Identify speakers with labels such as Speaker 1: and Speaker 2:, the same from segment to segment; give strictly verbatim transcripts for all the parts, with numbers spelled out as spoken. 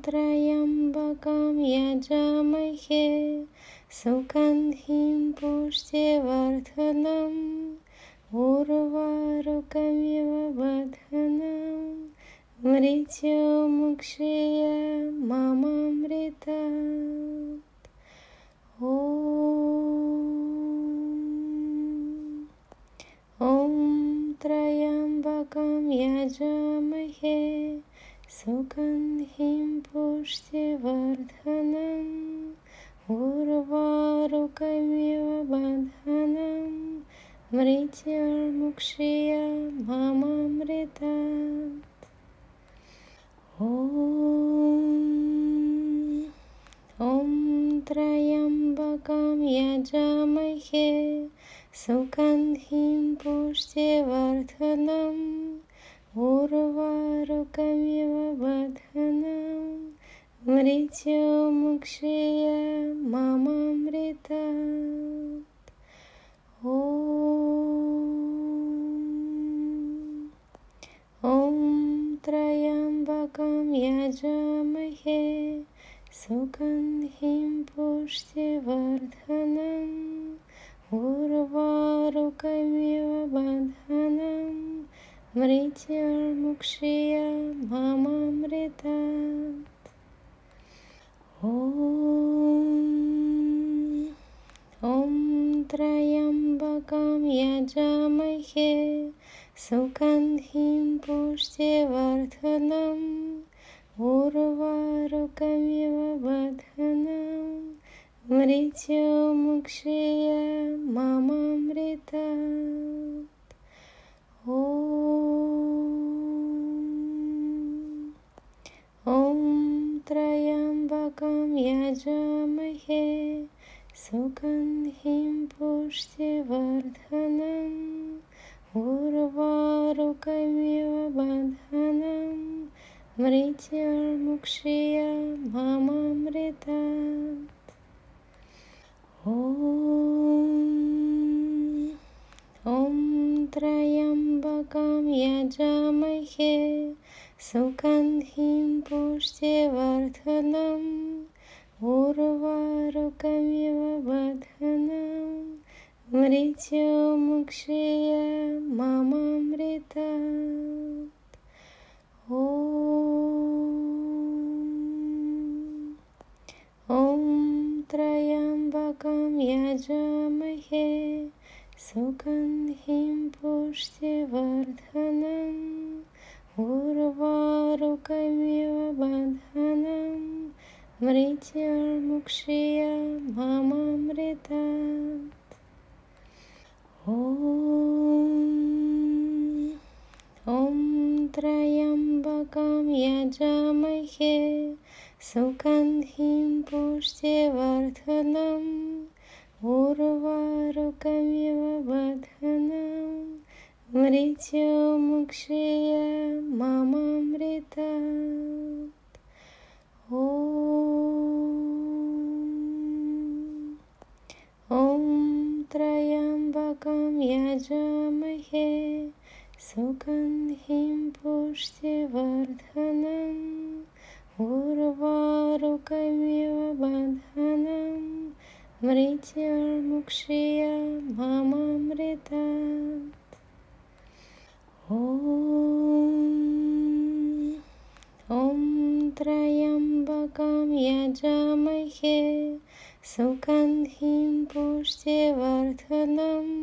Speaker 1: त्र्यम्बकं यजामहे सुगन्धिं पुष्टिवर्धनम् उर्वारुकमिव बन्धनम् मृत्युमुक्षीय मामृतात्। ॐ ॐ त्र्यम्बकं यजामहे सुगन्धिं पुष्टिवर्धनम् उर्वारुकमिव बन्धनम् मृत्युर्मुक्षीय मामृतात्। ॐ ॐ त्र्यम्बकं यजामहे सुगन्धिं पुष्टिवर्धनम् उर्वारुकमिव बन्धनम् मृत्युमुक्षीय मामृतात्। ॐ ॐ त्र्यम्बकं यजामहे सुगन्धिं पुष्टिवर्धनम् उर्वारुकमिव बन्धनम् मृत्युर्मुक्षीय मामृतात्। ॐ ॐ त्र्यम्बकं यजामहे सुगन्धिं पुष्टिवर्धनम् उर्वारुकमिव बन्धनम् मृत्युमुक्षीय मामृतात्। ॐ ॐ त्र्यम्बकं यजामहे सुगन्धिं पुष्टिवर्धनम् उर्वारुकमिव बन्धनम् मृत्युर्मुक्षीय मामृतात्। ॐ ॐ त्र्यम्बकं यजामहे सुगन्धिं पुष्टिवर्धनम् उर्वारुकमिव बन्धनम् मृत्युमुक्षीय मामृतात्। ॐ ॐ त्र्यम्बकं यजामहे सुगन्धिं पुष्टिवर्धनम् उर्वारुकमिव बन्धनम् मृत्युर्मुक्षीय मामृतात्। ॐ ॐ त्र्यम्बकं यजामहे सुगन्धिं पुष्टिवर्धनम् उर्वारुकमिव बन्धनम् मृत्युमुक्षीय मामृतात्। ॐ ॐ त्र्यम्बकं यजामहे सुगन्धिं पुष्टिवर्धनम् उर्वारुकमिव बन्धनम् मृत्युर्मुक्षीय मामृतात्। ॐ ॐ त्र्यम्बकं यजामहे सुगन्धिं पुष्टिवर्धनम्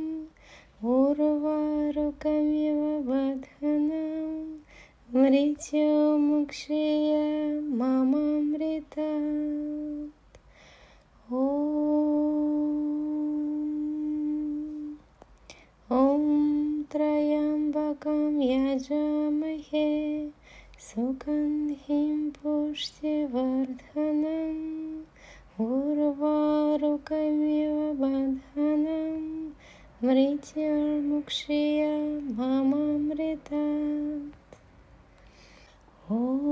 Speaker 1: उर्वारुकमिव बन्धनम् मृत्युमुक्षीय मामृतात्। ॐ ॐ त्र्यम्बकं यजामहे सुगन्धिं पुष्टिवर्धनम् उर्वारुकमिव बन्धनम् मृत्युर्मुक्षीय मामृतात्। ॐ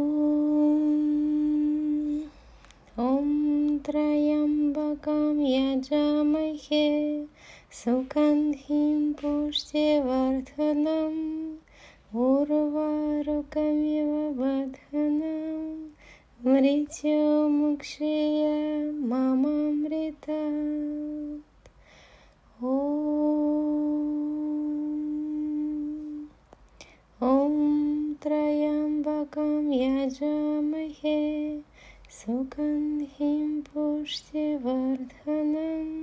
Speaker 1: ॐ त्र्यम्बकं यजामहे सुगन्धिं पुष्टिवर्धनम् उर्वारुकमिव बन्धनम् मृत्युमुक्षीय मामृतात्। ॐ त्र्यम्बकं यजामहे सुगन्धिं पुष्टिवर्धनम्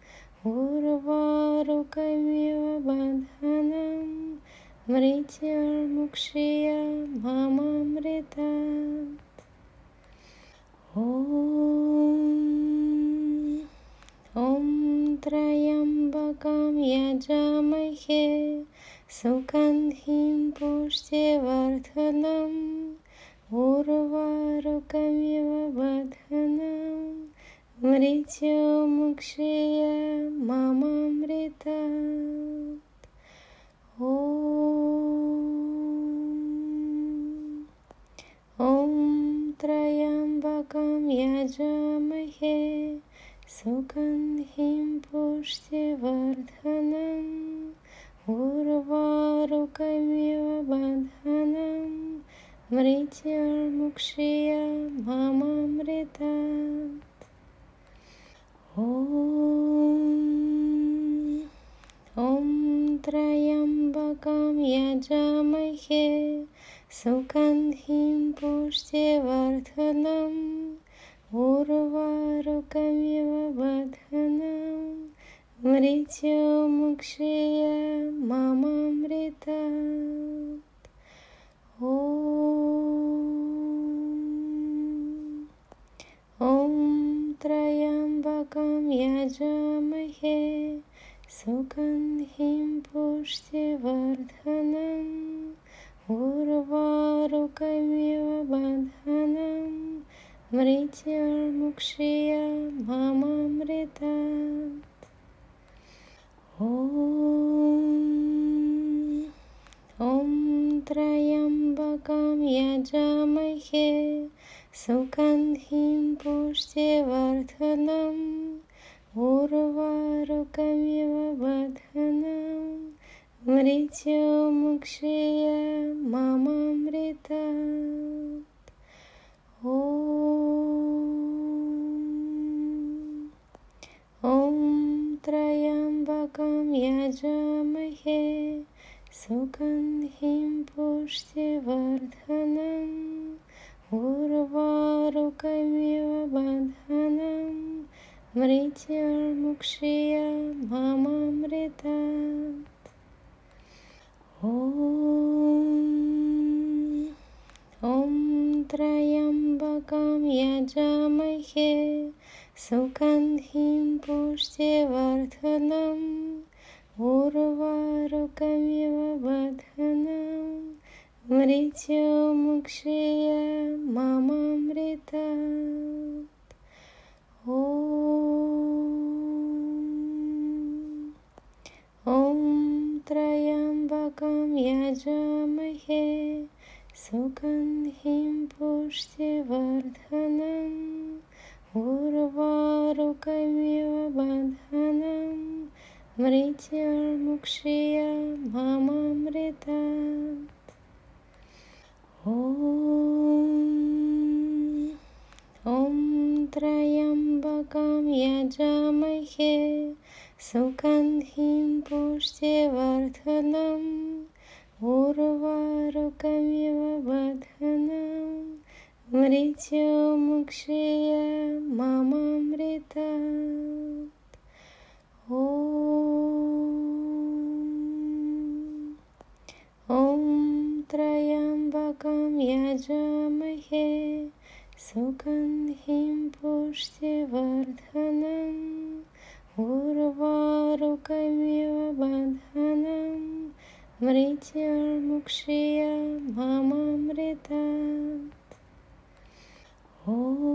Speaker 1: उर्वारुकमिव बन्धनं मृत्युर्मुक्षीय मामृतात्। ॐ ॐ त्र्यम्बकं यजामहे सुगन्धिं पुष्टिवर्धनम् उर्वारुकमिव बन्धनं मृत्युमुक्षीय मामृतात्। ॐ ॐ त्र्यम्बकं यजामहे सुगन्धिं पुष्टिवर्धनम् उर्वारुकमिव बन्धनं मृत्युर्मुक्षीय मामृतात्। ॐ ॐ त्र्यम्बकं यजामहे सुगन्धिं पुष्टिवर्धनम् उर्वारुकमिव बन्धनं मृत्युमुक्षीय मामृतात्। ॐ ॐ त्र्यम्बकं यजामहे सुगन्धिं पुष्टिवर्धनम् उर्वारुकमिव बन्धनं मृत्युर्मुक्षीय मामृतात्। ॐ ॐ त्र्यम्बकं यजामहे सुगन्धिं पुष्टिवर्धनम् उर्वारुकमिव बन्धनं मृत्युमुक्षीय मामृतात्। ॐ ॐ त्र्यम्बकं यजामहे सुगन्धिं पुष्टिवर्धनम् उर्वारुकमिव बन्धनं मृत्युर्मुक्षीय मामृतात्। ॐ ॐ त्र्यम्बकं यजामहे सुगन्धिं पुष्टिवर्धनम् उर्वारुकमिव बन्धनं मृत्युमुक्षीय मामृतात्। ॐ ॐ त्र्यम्बकं यजामहे सुगन्धिं पुष्टिवर्धनम् उर्वारुकमिव बन्धनं मृत्युर्मुक्षीय मामृतात्। ॐ ॐ त्र्यम्बकं यजामहे सुगन्धिं पुष्टिवर्धनम् उर्वारुकमिव बन्धनं मृत्युमुक्षीय मामृतात्। ॐ ॐ त्र्यम्बकं यजामहे सुगन्धिं पुष्टिवर्धनम् उर्वारुकमिव बन्धनं मृत्युर्मुक्षीय मामृतात्। ॐ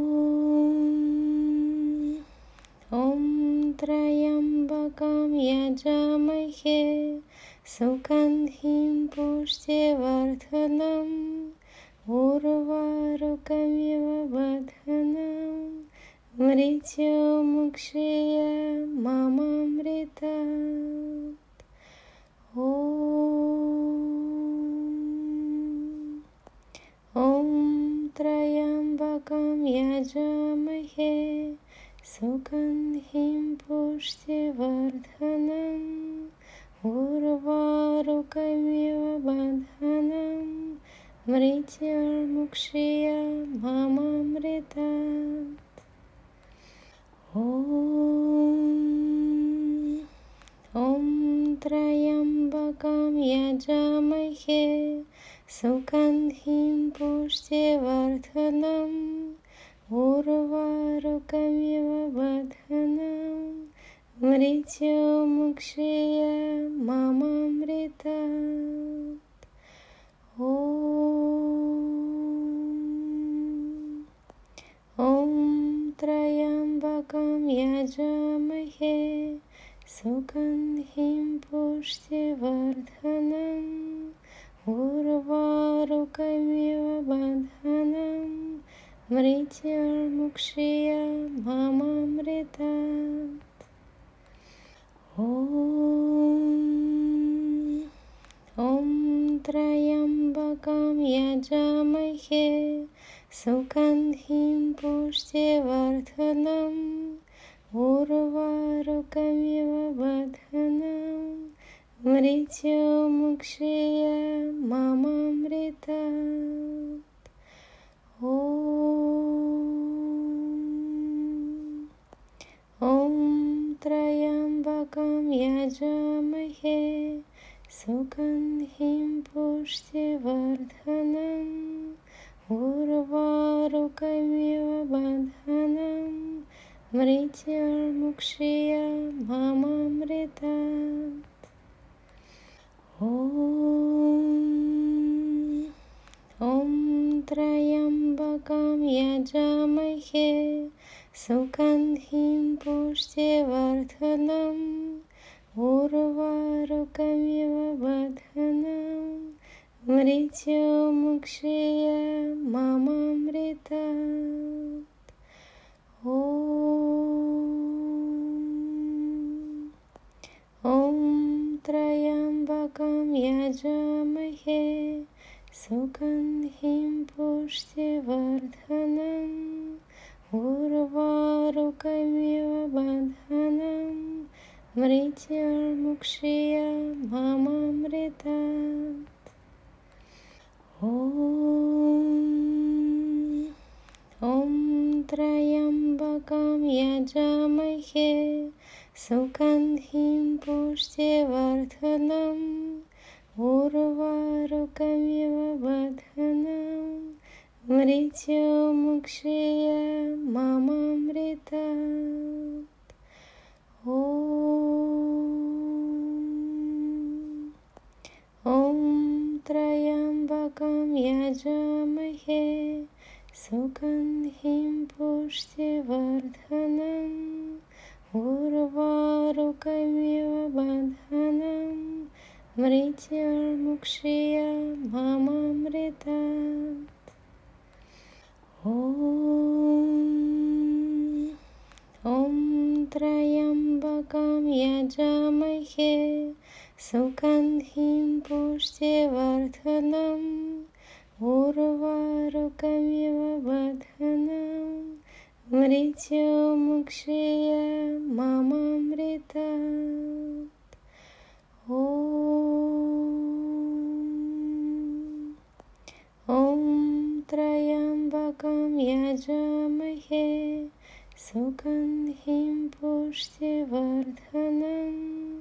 Speaker 1: ॐ त्र्यम्बकं यजामहे सुगन्धिं पुष्टिवर्धनम् उर्वारुकमिव बन्धनं मृत्युमुक्षीय मामृतात्। ॐ ॐ त्र्यम्बकं यजामहे सुगन्धिं पुष्टिवर्धनम् उर्वारुकमिव बन्धनं मृत्युर्मुक्षीयमामृतात्। ॐ ॐ त्र्यम्बकं यजामहे सुगन्धिं पुष्टिवर्धनम् उर्वारुकमिव बन्धनं मृत्युर्मुक्षीयमामृतात्। ॐ ॐ त्र्यम्बकं यजामहे सुगन्धिं पुष्टिवर्धनम् उर्वारुकमिव बन्धनं मृत्युर्मुक्षीयमामृतात्। ॐ ॐ त्र्यम्बकं यजामहे सुगन्धिं पुष्टिवर्धनम् उर्वारुकमिव बन्धनं मृत्युर्मुक्षीयमामृतात्। ॐ ॐ त्र्यम्बकं यजामहे सुगन्धिं पुष्टिवर्धनम् उर्वारुकमिव बन्धनं मृत्युर्मुक्षीयमामृतात्। ॐ ॐ त्र्यम्बकं यजामहे सुगन्धिं पुष्टिवर्धनम् उर्वारुकमिव बन्धनं मृत्युर्मुक्षीयमामृतात्। ॐ ॐ त्र्यम्बकं यजामहे सुगन्धिं पुष्टिवर्धनम् उर्वारुकमिव बन्धनं मृत्युर्मुक्षीयमामृतात्। ॐ ॐ त्र्यम्बकं यजामहे सुगन्धिं पुष्टिवर्धनम् उर्वारुकमिव बन्धनं मृत्युर्मुक्षीयमामृतात्। ॐ ॐ त्र्यम्बकं यजामहे सुगन्धिं पुष्टिवर्धनम् उर्वारुकमिव बन्धनं मृत्युर्मुक्षीयमामृतात्। ॐ ॐ त्र्यम्बकं यजामहे सुगन्धिं पुष्टिवर्धनम् उर्वारुकमिव बन्धनं मृत्युर्मुक्षीयमामृतात्। ॐ ॐ त्र्यम्बकं यजामहे सुगन्धिं पुष्टिवर्धनम्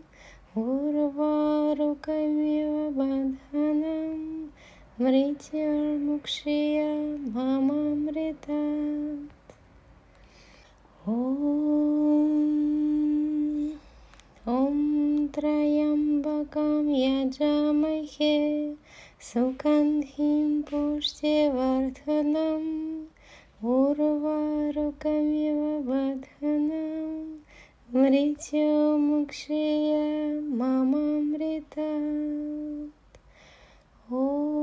Speaker 1: उर्वारुकमिव बन्धनं मृत्युर्मुक्षीयमामृतात्। ॐ ॐ त्र्यम्बकं यजामहे सुगन्धिं पुष्टिवर्धनम् उर्वारुकमिव बन्धनं मृत्युर्मुक्षीयमामृतात्। ॐ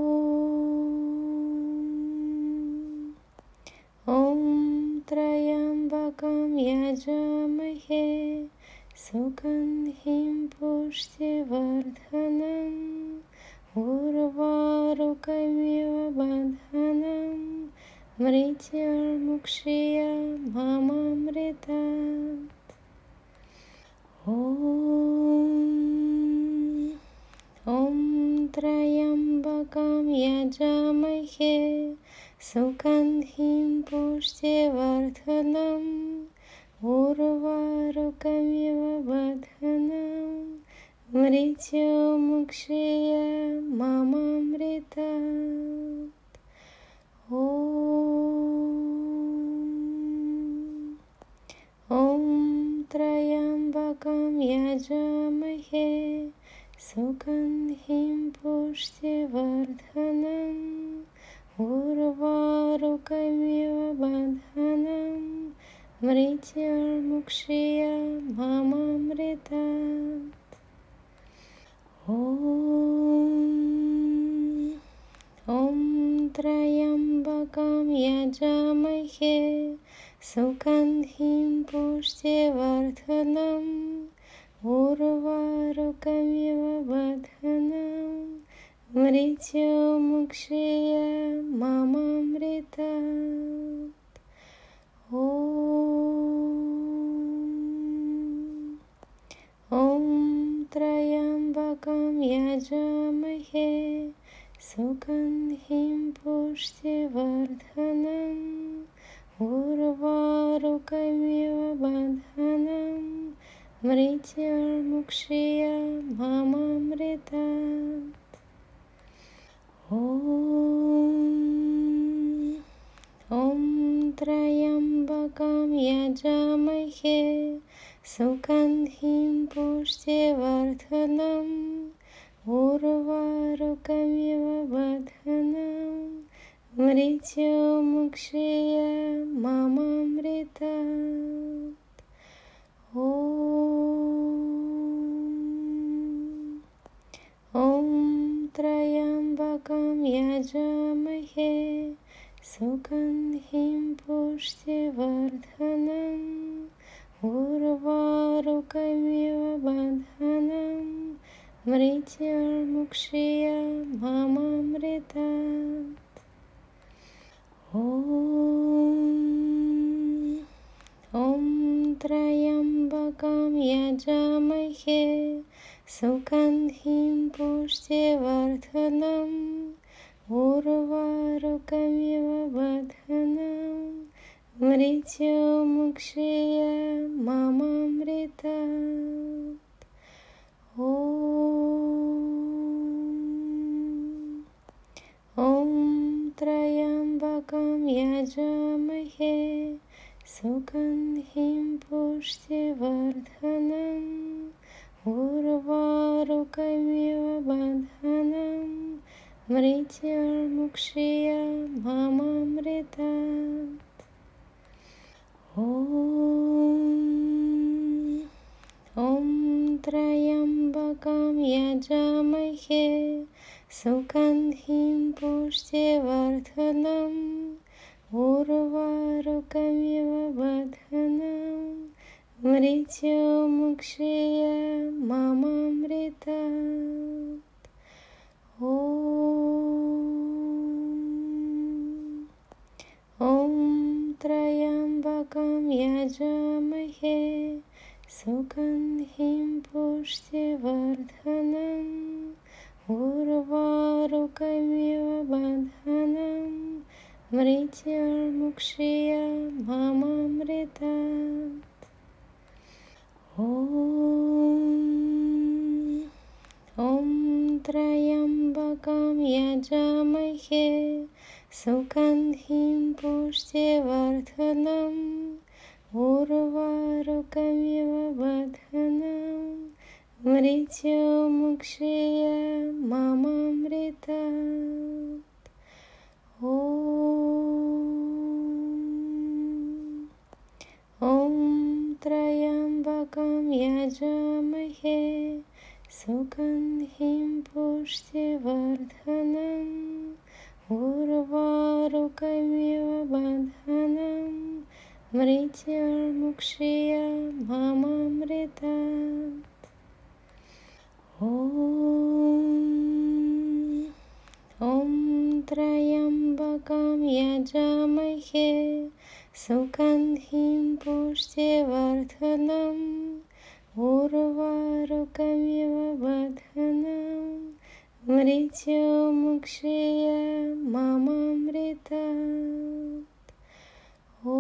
Speaker 1: ॐ त्र्यम्बकं यजामहे सुगन्धिं पुष्टिवर्धनम् उर्वारुकमिव बन्धनं मृत्युर्मुक्षीय मामृतात्। ॐ ॐ त्र्यम्बकं यजामहे सुगन्धिं पुष्टिवर्धनम् उर्वारुकमिव बन्धनम् मृत्युर्मुक्षीय मामृतात्। ॐ ॐ त्र्यम्बकं यजामहे सुगन्धिं पुष्टिवर्धनम् उर्वारुकमिव बन्धनम् मृत्युर्मुक्षीय मामृतात्। ॐ ॐ त्र्यम्बकं यजामहे सुगन्धिं पुष्टिवर्धनम् उर्वारुकमिव बन्धनम् मृत्युर्मुक्षीय मामृतात्। ॐ ॐ त्र्यम्बकं यजामहे सुगन्धिं पुष्टिवर्धनम् उर्वारुकमिव बन्धनम् मृत्युर्मुक्षीय मामृतात्। ॐ ॐ त्र्यम्बकं यजामहे सुगन्धिं पुष्टिवर्धनम् उर्वारुकमिव बन्धनम् मृत्युर्मुक्षीय मामृतात्। ॐ ॐ त्र्यम्बकं यजामहे सुगन्धिं पुष्टिवर्धनम् उर्वारुकमिव बन्धनम् मृत्युर्मुक्षीय मामृतात्। ॐ ॐ त्र्यम्बकं यजामहे सुगन्धिं पुष्टिवर्धनम् उर्वारुकमिव बन्धनम् मृत्युर्मुक्षीय मामृतात्। ॐ ॐ त्र्यम्बकं यजामहे सुगन्धिं पुष्टिवर्धनम् उर्वारुकमिव बन्धनम् मृत्युर्मुक्षीय मामृतात्। ॐ ॐ त्र्यम्बकं यजामहे सुगन्धिं पुष्टिवर्धनम् उर्वारुकमिव बन्धनम् मृत्युर्मुक्षीय मामृतात्। ॐ ॐ त्र्यम्बकं यजामहे सुगन्धिं पुष्टिवर्धनम् उर्वारुकमिव बन्धनम् मृत्युर्मुक्षीय मामृतात्। ॐ ॐ त्र्यम्बकं यजामहे सुगन्धिं पुष्टिवर्धनम् उर्वारुकमिव बन्धनम् मृत्युर्मुक्षीय मामृतात्। ॐ ॐ त्र्यम्बकं यजामहे सुगन्धिं पुष्टिवर्धनम् उर्वारुकमिव बन्धनम् मृत्युर्मुक्षीय मामृतात्। ॐ ॐ त्र्यम्बकं यजामहे सुगन्धिं पुष्टिवर्धनम् उर्वारुकमिव बन्धनम् मृत्युमुक्षीय मामृतात्। ॐ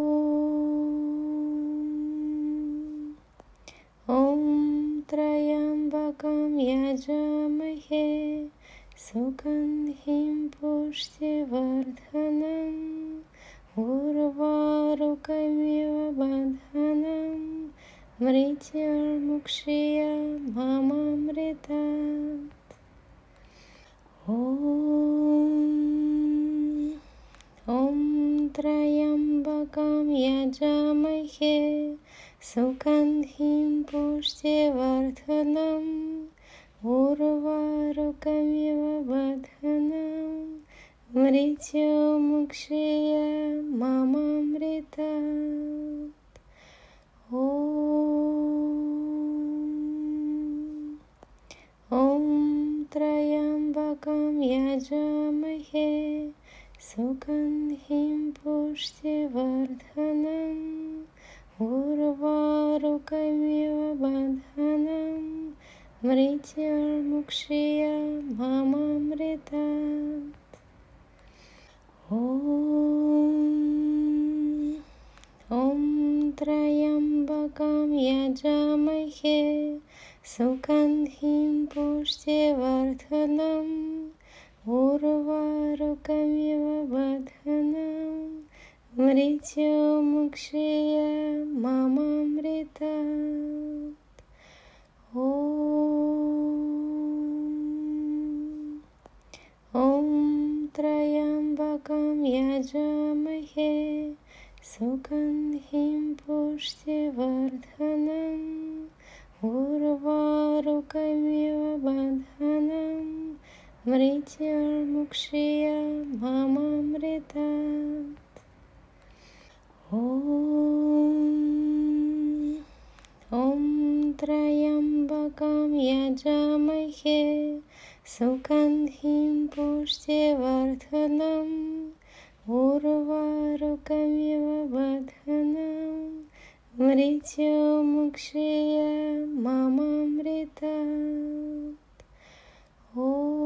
Speaker 1: ॐ त्र्यम्बकं यजामहे सुगन्धिं पुष्टिवर्धनम् उर्वारुकमिव बन्धनम् मृत्युर्मुक्षीय मामृतात्। ॐ ॐ त्र्यम्बकं यजामहे सुगन्धिं पुष्टिवर्धनम् उर्वारुकमिव बन्धनम् मृत्युमुक्षीय मामृतात्। ॐ ॐ त्र्यम्बकं यजामहे सुगन्धिं पुष्टिवर्धनम् उर्वारुकमिव बन्धनम् मृत्युर्मुक्षीय मामृतात्। ॐ ॐ त्र्यम्बकं यजामहे सुगन्धिं पुष्टिवर्धनम् उर्वारुकमिव बन्धनम् मृत्युमुक्षीय मामृतात्। ॐ ॐ त्र्यम्बकं यजामहे सुगन्धिं पुष्टिवर्धनम् उर्वारुकमिव बन्धनम् मृत्युर्मुक्षीय मामृतात्। ॐ ॐ त्र्यम्बकं यजामहे सुगन्धिं पुष्टिवर्धनम् उर्वारुकमिव बन्धनम् मृत्युमुक्षीय मामृतात्। ॐ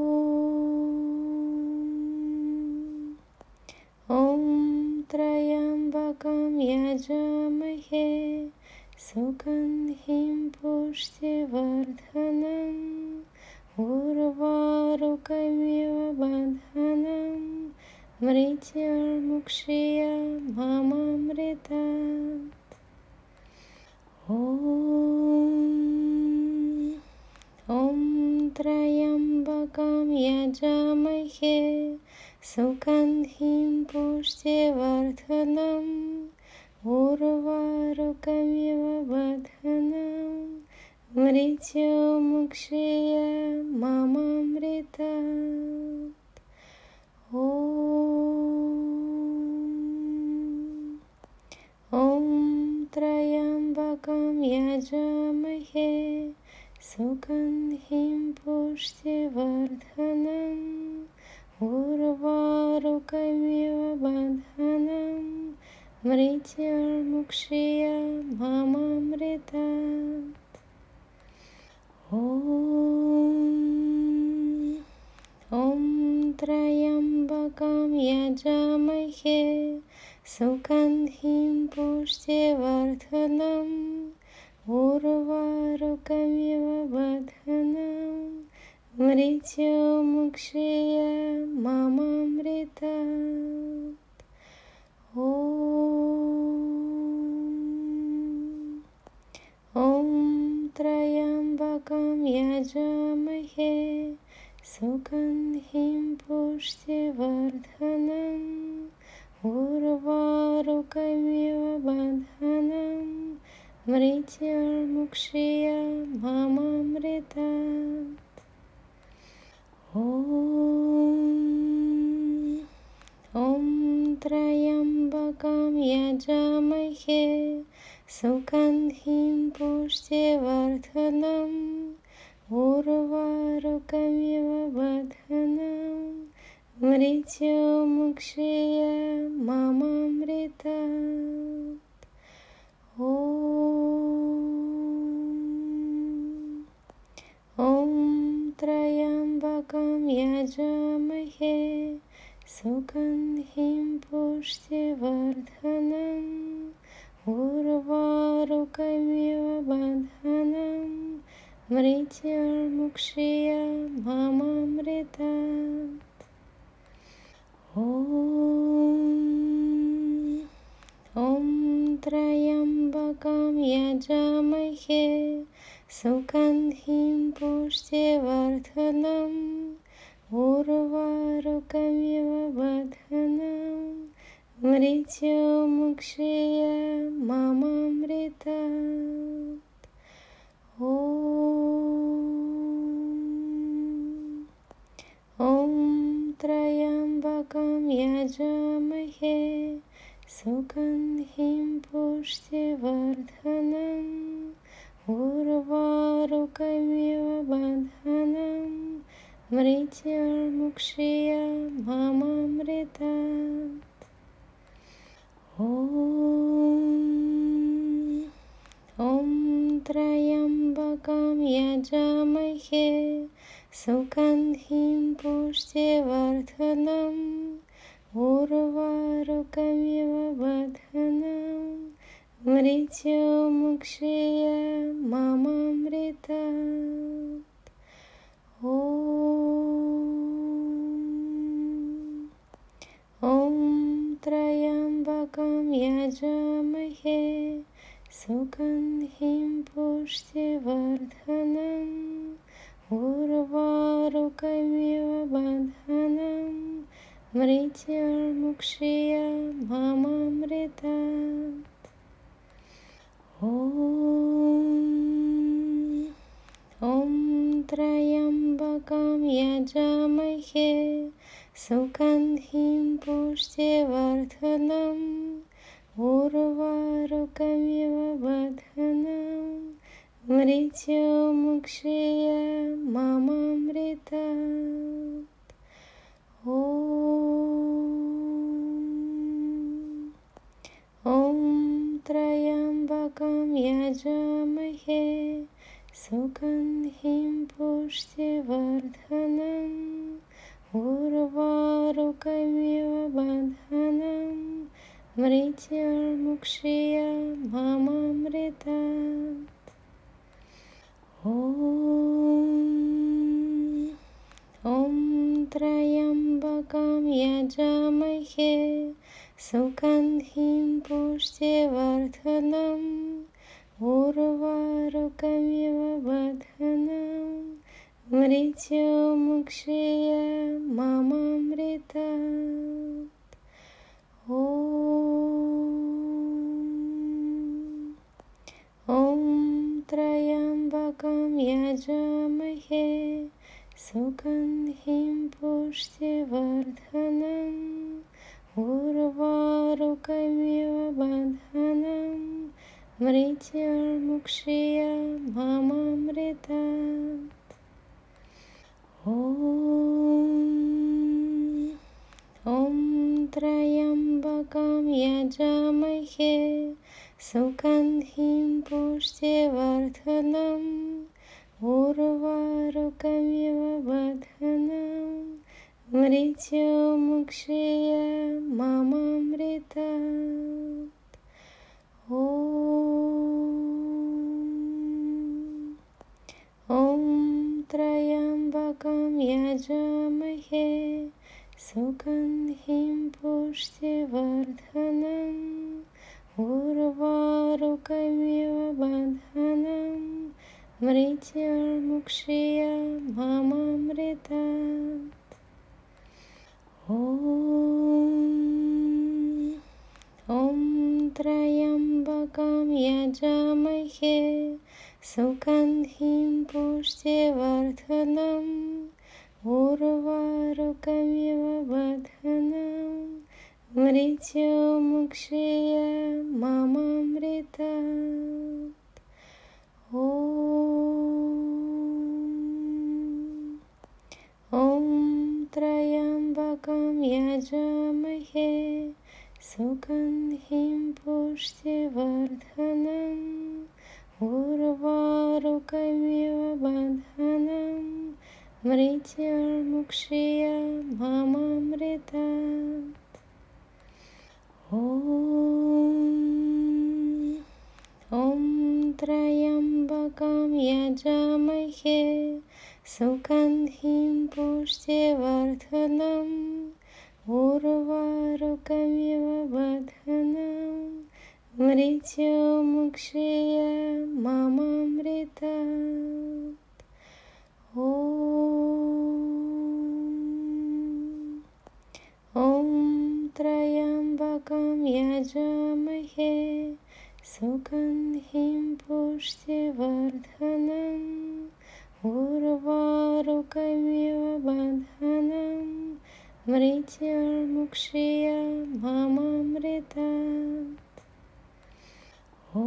Speaker 1: ॐ त्र्यम्बकं यजामहे सुगन्धिं पुष्टिवर्धनम् उर्वारुकमिव बन्धनम् मृत्युर्मुक्षीय मामृतात्। ॐ ॐ त्र्यम्बकं यजामहे सुगन्धिं पुष्टिवर्धनम् उर्वारुकमिव बन्धनम् मृत्युमुक्षीय मामृतात्। ॐ ॐ त्र्यम्बकं यजामहे सुगन्धिं पुष्टिवर्धनम् उर्वारुकमिव बन्धनम् मृत्युर्मुक्षीय मामृतात्। ॐ ॐ त्र्यम्बकं यजामहे सुगन्धिं पुष्टिवर्धनम् उर्वारुकमिव बन्धनम् मृत्युमुक्षीय मामृतात्। ॐ ॐ त्र्यम्बकं यजामहे सुगन्धिं पुष्टिवर्धनम् उर्वारुकमिव बन्धनम् मृत्युर्मुक्षीय मामृतात्। ॐ ॐ त्र्यम्बकं यजामहे सुगन्धिं पुष्टिवर्धनम् उर्वारुकमिव बन्धनम् मृत्युमुक्षीय मामृतात्। ॐ त्र्यम्बकं यजामहे सुगन्धिं पुष्टिवर्धनम् उर्वारुकमिव बन्धनं मृत्युर्मुक्षीय मामृतात्। ॐ त्र्यम्बकं यजामहे सुगन्धिं पुष्टिवर्धनम् उर्वारुकमिव बन्धनं मृत्युमुक्षीय मामृतात्। ॐ त्र्यम्बकं यजामहे सुगन्धिं पुष्टिवर्धनम् उर्वारुकमिव बन्धनं मृत्युर्मुक्षीय मामृतात्। ॐ त्र्यम्बकं यजामहे सुगन्धिं पुष्टिवर्धनम् उर्वारुकमिव बन्धनं मृत्युमुक्षीय मामृतात्। ॐ त्र्यम्बकं यजामहे सुगन्धिं पुष्टिवर्धनम् उर्वारुकमिव बन्धनं मृत्युर्मुक्षीय मामृतात्। ॐ त्र्यम्बकं यजामहे सुगन्धिं पुष्टिवर्धनम् उर्वारुकमिव बन्धनं मृत्युमुक्षीय मामृतात्। ॐ त्र्यम्बकं यजामहे सुगन्धिं पुष्टिवर्धनम् उर्वारुकमिव बन्धनं मृत्युर्मुक्षीय मामृतात्। ॐ त्र्यम्बकं यजामहे सुगन्धिं पुष्टिवर्धनम् उर्वारुकमिव बन्धनं मृत्युमुक्षीय मामृतात्। ॐ त्र्यम्बकं यजामहे सुगन्धिं पुष्टिवर्धनम् उर्वारुकमिव बन्धनं मृत्युर्मुक्षीय मामृतात्। ॐ त्र्यम्बकं यजामहे सुगन्धिं पुष्टिवर्धनम् उर्वारुकमिव बन्धनं मृत्युमुक्षीय मामृतात्। ॐ त्र्यम्बकं यजामहे सुगन्धिं पुष्टिवर्धनम् उर्वारुकमिव बन्धनं मृत्युर्मुक्षीय मामृतात्। ॐ त्र्यम्बकं यजामहे सुगन्धिं पुष्टिवर्धनम् उर्वारुकमिव बन्धनं मृत्युमुक्षीय मामृतात्। ॐ त्र्यम्बकं त्र्यम्बकं यजामहे सुगन्धिं पुष्टिवर्धनम् उर्वारुकमिव बन्धनम् मृत्युर्मुक्षीयमामृतात्। ॐ ॐ त्र्यम्बकं यजामहे सुगन्धिं पुष्टिवर्धनम् उर्वारुकमिव बन्धनम् मृत्युर्मुक्षीयमामृतात्। ॐ ॐ त्र्यम्बकं यजामहे सुगन्धिं पुष्टिवर्धनम् उर्वारुकमिव बन्धनम् मृत्युर्मुक्षीयमामृतात्। ॐ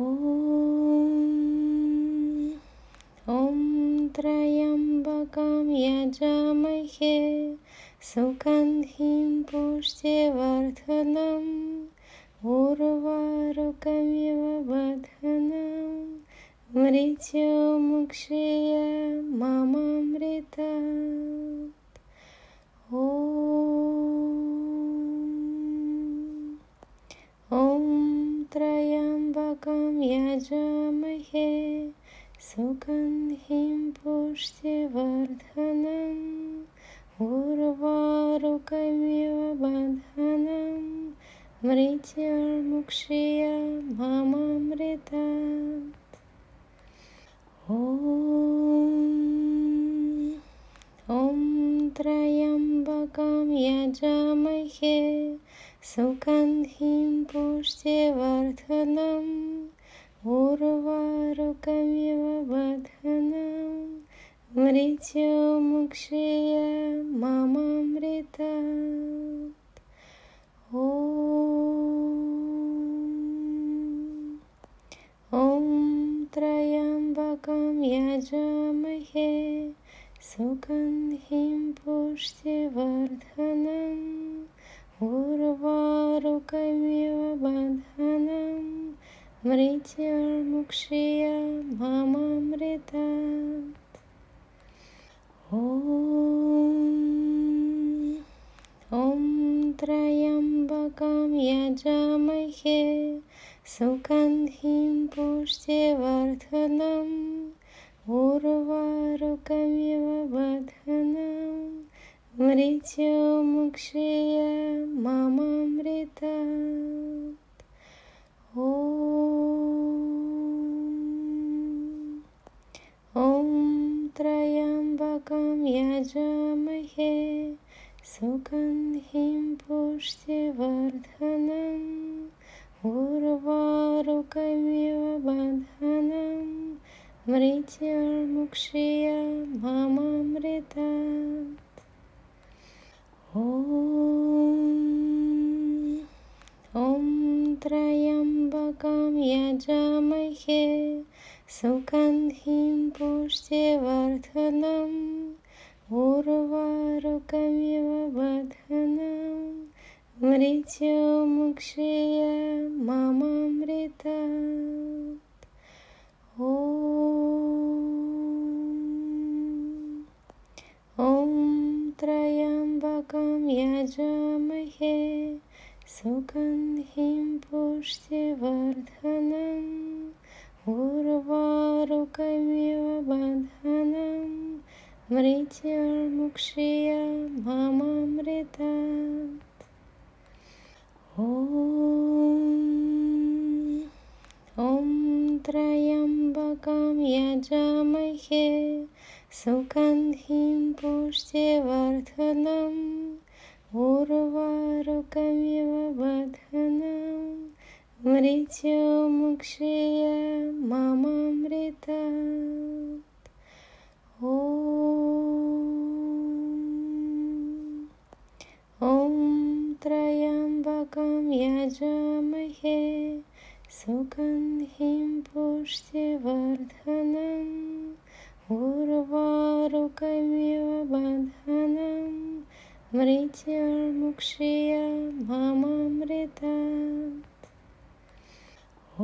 Speaker 1: ॐ त्र्यम्बकं यजामहे सुगन्धिं पुष्टिवर्धनम् उर्वारुकमिव बन्धनम् मृत्युर्मुक्षीयमामृतात्। ॐ ॐ त्र्यम्बकं यजामहे सुगन्धिं पुष्टिवर्धनम् उर्वारुकमिव बन्धनम् मृत्युर्मुक्षीयमामृतात्। ॐ ॐ त्र्यम्बकं यजामहे सुगन्धिं पुष्टिवर्धनम् उर्वारुकमिव बन्धनम् मृत्युर्मुक्षीयमामृतात्। ॐ ॐ त्र्यम्बकं यजामहे सुगन्धिं पुष्टिवर्धनम् उर्वारुकमिव बन्धनम् मृत्युर्मुक्षीयमामृतात्। ॐ ॐ त्र्यम्बकं यजामहे सुगन्धिं पुष्टिवर्धनम् उर्वारुकमिव बन्धनम् मृत्युर्मुक्षीयमामृतात्। ॐ ॐ त्र्यम्बकं यजामहे सुगन्धिं पुष्टिवर्धनम् उर्वारुकमिव बन्धनम् मृत्युर्मुक्षीयमामृतात्। ॐ ॐ त्र्यम्बकं यजामहे सुगन्धिं पुष्टिवर्धनम् उर्वारुकमिव बन्धनम् मृत्युर्मुक्षीयमामृतात्। ॐ ॐ त्र्यम्बकं यजामहे सुगन्धिं पुष्टिवर्धनम् उर्वारुकमिव बन्धनम् मृत्युर्मुक्षीयमामृतात्। ॐ ॐ त्र्यम्बकं यजामहे सुगन्धिं पुष्टिवर्धनम् उर्वारुकमिव बन्धनम् मृत्युर्मुक्षीयमामृतात्। ॐ ॐ त्र्यम्बकं यजामहे सुगन्धिं पुष्टिवर्धनम् उर्वारुकमिव बन्धनम् मृत्युर्मुक्षीय मामृतात्। ॐ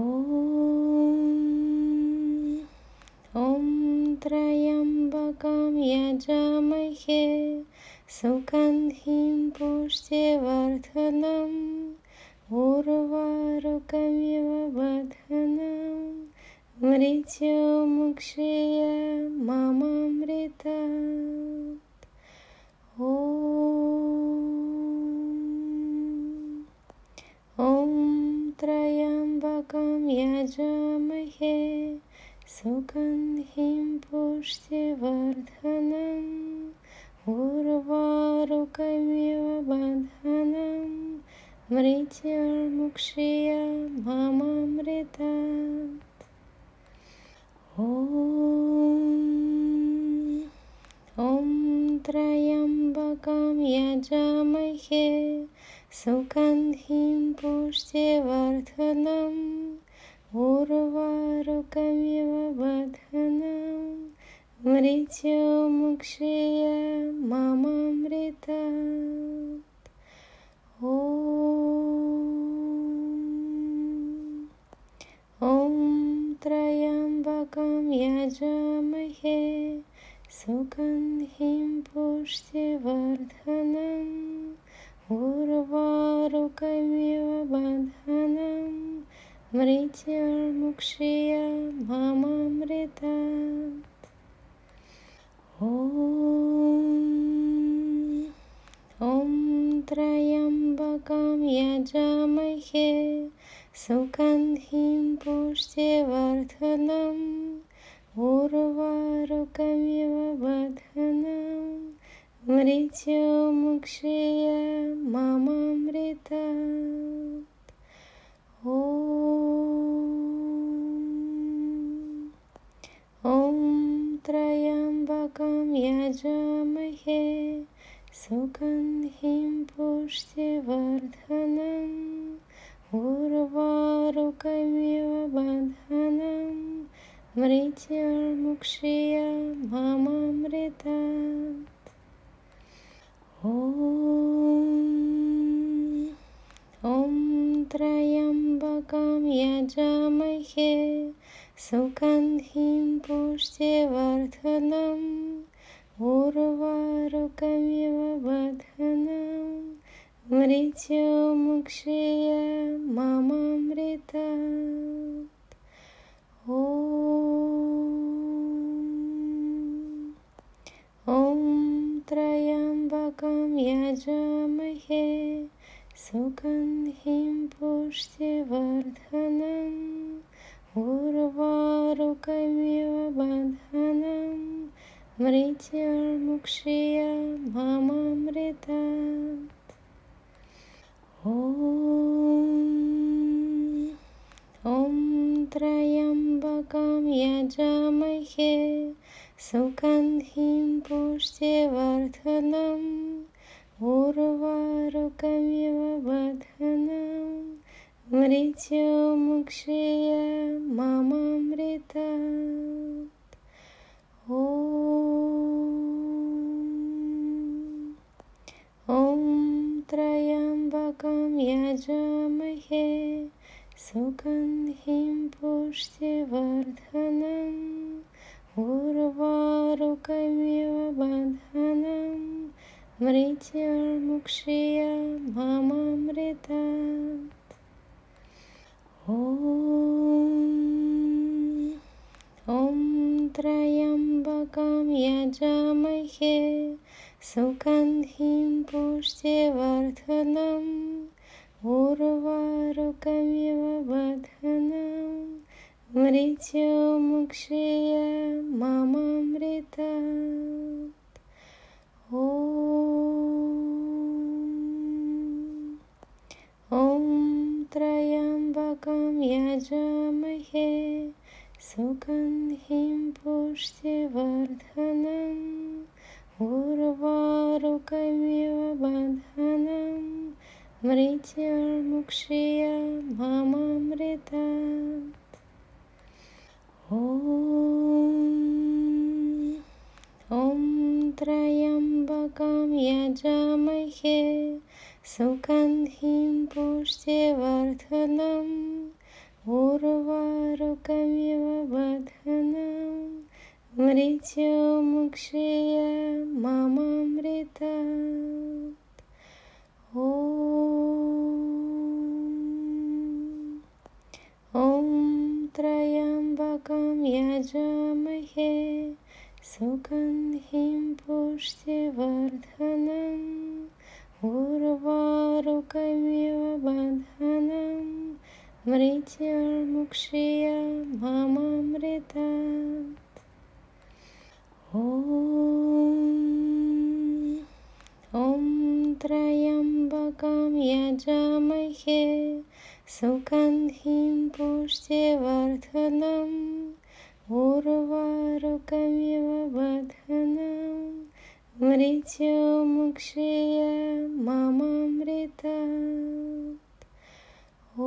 Speaker 1: ॐ त्र्यम्बकं यजामहे सुगन्धिं पुष्टिवर्धनम् उर्वारुकमिव बन्धनम् मृत्युर्मुक्षीय मामृतात्। ॐ ॐ त्र्यम्बकं यजामहे सुगन्धिं पुष्टिवर्धनम् उर्वारुकमिव बन्धनम् मृत्युर्मुक्षीय मामृतात्। ॐ ॐ त्र्यम्बकं यजामहे सुगन्धिं पुष्टिवर्धनम् उर्वारुकमिव बन्धनम् मृत्युर्मुक्षीय मामृतात्। ॐ ॐ त्र्यम्बकं यजामहे सुगन्धिं पुष्टिवर्धनम् उर्वारुकमिव बन्धनम् मृत्युर्मुक्षीय मामृतात्। ॐ ॐ त्र्यम्बकं यजामहे सुगन्धिं पुष्टिवर्धनम् उर्वारुकमिव बन्धनम् मृत्युर्मुक्षीय मामृतात्। ॐ ॐ त्र्यम्बकं यजामहे सुगन्धिं पुष्टिवर्धनम् उर्वारुकमिव बन्धनम् मृत्युर्मुक्षीय मामृतात्। ॐ ॐ त्र्यम्बकं यजामहे सुगन्धिं पुष्टिवर्धनम् उर्वारुकमिव बन्धनम् मृत्युर्मुक्षीय मामृतात्। ॐ ॐ त्र्यम्बकं यजामहे सुगन्धिं पुष्टिवर्धनम् उर्वारुकमिव बन्धनम् मृत्युर्मुक्षीय मामृतात्। ॐ ॐ त्र्यम्बकं यजामहे सुगन्धिं पुष्टिवर्धनम् उर्वारुकमिव बन्धनम् मृत्युर्मुक्षीय मामृतात्। ॐ ॐ त्र्यम्बकं यजामहे सुगन्धिं पुष्टिवर्धनम् उर्वारुकमिव बन्धनम् मृत्युर्मुक्षीय मामृतात्। ॐ ॐ त्र्यम्बकं यजामहे सुगन्धिं पुष्टिवर्धनम् उर्वारुकमिव बन्धनम् मृत्युर्मुक्षीय मामृतात्। ॐ ॐ त्र्यम्बकं यजामहे सुगन्धिं पुष्टिवर्धनम् उर्वारुकमिव बन्धनम् मृत्युर्मुक्षीय मामृतात्। ॐ ॐ त्र्यम्बकं यजामहे सुगन्धिं पुष्टिवर्धनम् उर्वारुकमिव बन्धनम् मृत्युमुक्षीयमामृतात्। ॐ ॐ त्र्यम्बकं यजामहे सुगन्धिं पुष्टिवर्धनम् उर्वारुकमिव बन्धनम् मृत्युर्मुक्षीयमामृतात्। ॐ ॐ त्र्यम्बकं यजामहे सुगन्धिं पुष्टिवर्धनम् उर्वारुकमिव बन्धनम् मृत्युमुक्षीयमामृतात्। ॐ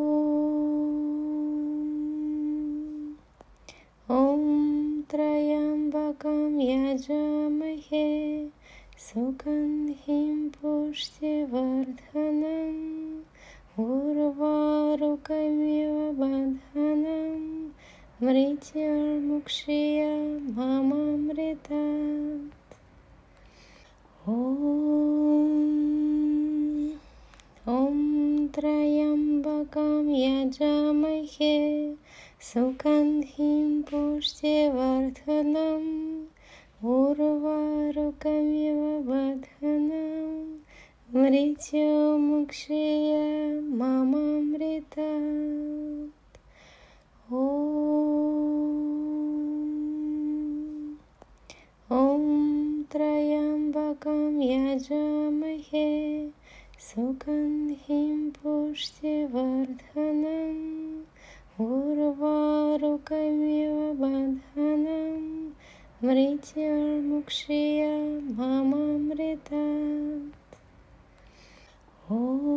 Speaker 1: ॐ त्र्यम्बकं यजामहे सुगन्धिं पुष्टिवर्धनम् उर्वारुकमिव बन्धनम् मृत्युर्मुक्षीयमामृतात्। ॐ ॐ त्र्यम्बकं यजामहे सुगन्धिं पुष्टिवर्धनम् उर्वारुकमिव बन्धनम् मृत्युमुक्षीयमामृतात्। ॐ ॐ त्र्यम्बकं यजामहे सुगन्धिं पुष्टिवर्धनम् उर्वारुकमिव बन्धनम् मृत्युर्मुक्षीयमामृतात्। ॐ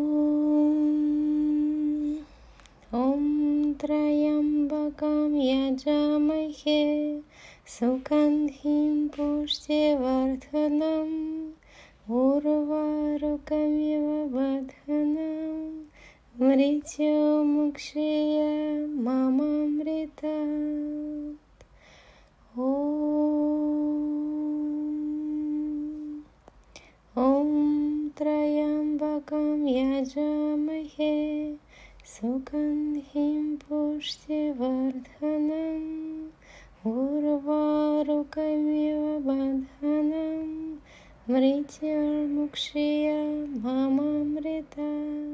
Speaker 1: ॐ त्र्यम्बकं यजामहे सुगन्धिं पुष्टिवर्धनम् उर्वारुकमिव बन्धनम् मृत्युमुक्षीयमामृतात्। ॐ ॐ त्र्यम्बकं यजामहे सुगन्धिं पुष्टिवर्धनम् उर्वारुकमिव बन्धनम् मृत्युर्मुक्षीयमामृतात्।